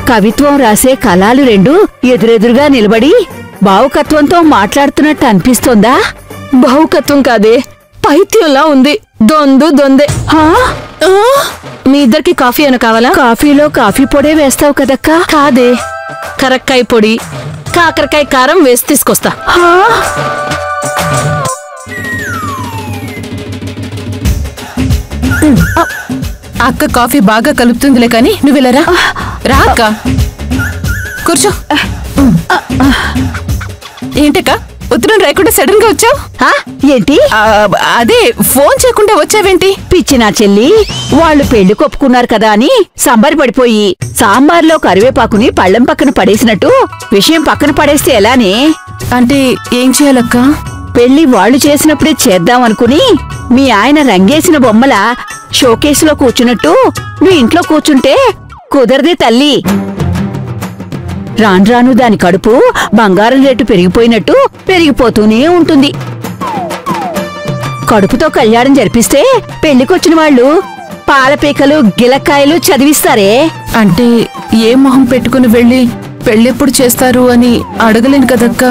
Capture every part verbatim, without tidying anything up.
కవిత్వం రాసే కళాలు రెండు ఎదురెదురుగా నిలబడి భావుకత్వంతో మాట్లాడుతున్నట్టు అనిపిస్తోందా? భావుకత్వం కాదే, పైత్యంలా ఉంది. దొందు దొందే. మీ ఇద్దరికి కాఫీ అయినా కావాలా? కాఫీలో కాఫీ పొడే వేస్తావు కదక్కా? కాదే, కరక్కాయ పొడి, కాకరకాయ కారం వేసి తీసుకొస్తా. అక్క కాఫీ బాగా కలుపుతుందిలే కాని నువ్వెళ్ళరా. రా అక్క, కూర్చో. ఏంటక్క ఉత్తరం రాయకుండా సడన్ గా వచ్చావు? ఏంటి? అదే ఫోన్ చేయకుండా వచ్చావేంటి? పిచ్చి నా చెల్లి, వాళ్ళు పెళ్లి కొప్పుకున్నారు కదా అని సంబరి పడిపోయి సాంబార్లో కరివేపాకుని పళ్ళెం పక్కన పడేసినట్టు విషయం పక్కన పడేస్తే ఎలానే? అంటే ఏం చేయాలక్క? పెళ్లి వాళ్ళు చేసినప్పుడే చేద్దామనుకుని మీ ఆయన రంగేసిన బొమ్మల షోకేసులో కూర్చున్నట్టు మీ ఇంట్లో కూర్చుంటే కుదరదే తల్లి. రాను రాను దాని కడుపు బంగారం రేటు పెరిగిపోయినట్టు పెరిగిపోతూనే ఉంటుంది. కడుపుతో కళ్యాణం జరిపిస్తే పెళ్లికొచ్చిన వాళ్ళు పాలపీకలు గిలక్కాయలు చదివిస్తారే. అంటే ఏ మొహం పెట్టుకుని వెళ్ళి పెళ్ళెప్పుడు చేస్తారు అని అడగలేను కదక్క.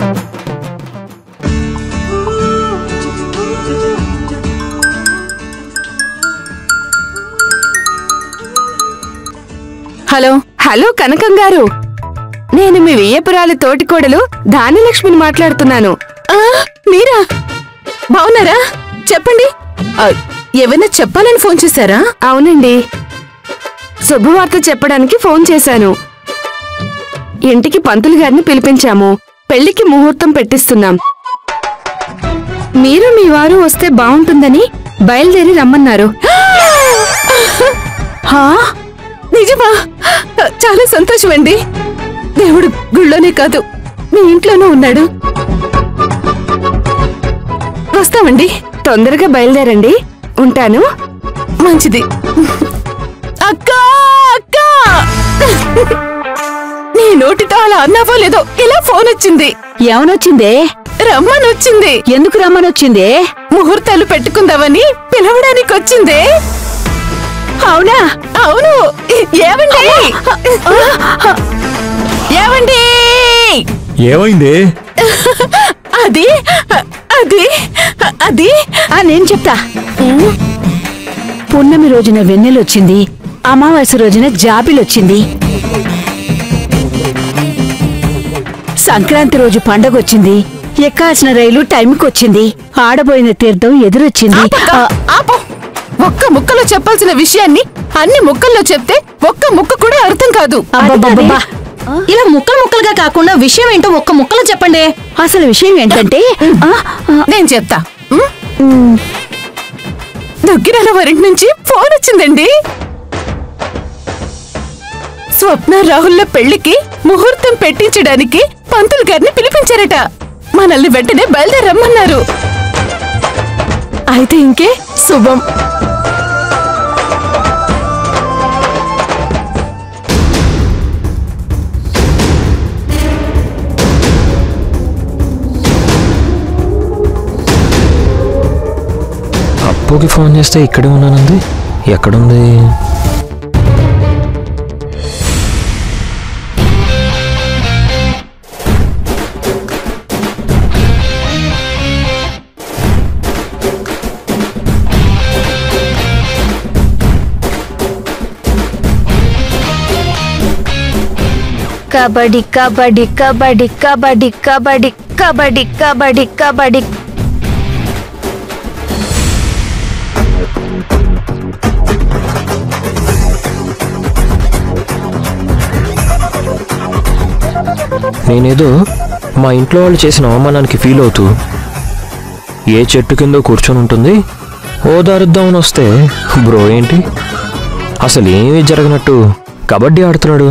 హలో హలో కనకం గారు, నేను మీ వియ్యపురాలి తోటికోడలు ధాన్యలక్ష్మిని మాట్లాడుతున్నాను. మీరా? బావున్నారా? చెప్పండి. ఏమైనా చెప్పాలని ఫోన్ చేశారా? అవునండి, శుభవార్త చెప్పడానికి ఫోన్ చేశాను. ఇంటికి పంతులు గారిని పిలిపించాము. పెళ్లికి ముహూర్తం పెట్టిస్తున్నాం. మీరు మీ వారు వస్తే బాగుంటుందని బయలుదేరి రమ్మన్నారు. నిజమా? చాలా సంతోషం అండి. దేవుడు గుళ్ళోనే కాదు మీ ఇంట్లోనూ ఉన్నాడు. వస్తామండి. తొందరగా బయలుదేరండి. ఉంటాను. మంచిది. అక్కా అక్కా, నీ నోటితో అలా అన్నావో లేదో ఇలా ఫోన్ వచ్చింది. ఏమనొచ్చిందే? రమ్మనొచ్చింది. ఎందుకు రమ్మనొచ్చిందే? ముహూర్తాలు పెట్టుకుందామని పిలవడానికి వచ్చిందే. అవునా? అవును. ఏమండి? ఏమండి? ఏమైంది? అది అది అది నేను చెప్తా. పున్నమి రోజున వెన్నెలొచ్చింది, అమావాస్య రోజున జాబిలొచ్చింది, సంక్రాంతి రోజు పండగొచ్చింది, ఎక్కాల్సిన రైలు టైంకొచ్చింది, ఆడబోయిన తీర్థం ఎదురొచ్చింది. ఒక్క ముక్కలో చెప్పాల్సిన విషయాన్ని అన్ని ముక్కల్లో చెప్తే ఒక్క ముక్క కూడా అర్థం కాదు. ఇలా ముక్కలు ముక్కలుగా కాకుండా విషయం ఏంటో ఒక్క ముక్కలో చెప్పండి. అసలు విషయం ఏంటంటే నేను చెప్తా. దగ్గర వారింటి నుంచి ఫోన్ వచ్చిందండి. స్వప్న రాహుల్ల పెళ్లికి ముహూర్తం పెట్టించడానికి పంతులు గారిని పిలిపించారట. మనల్ని వెంటనే బయలుదేరమ్మన్నారు. అయితే ఇంకే శుభం. అప్పుకి ఫోన్ చేస్తే ఇక్కడే ఉన్నానంది. ఎక్కడుంది? కబడ్డీ కబడ్డీ కబడ్డీ కబడ్డీ కబడ్డీ కబడ్డీ కబడ్డీ కబడ్డీ. నేనేదో మా ఇంట్లో వాళ్ళు చేసిన అవమానానికి ఫీల్ అవుతూ ఏ చెట్టు కిందో కూర్చొని ఉంటుంది. ఓదారుద్దామని వస్తే బ్రో ఏంటి అసలు ఏమీ జరగనట్టు కబడ్డీ ఆడుతున్నాడు.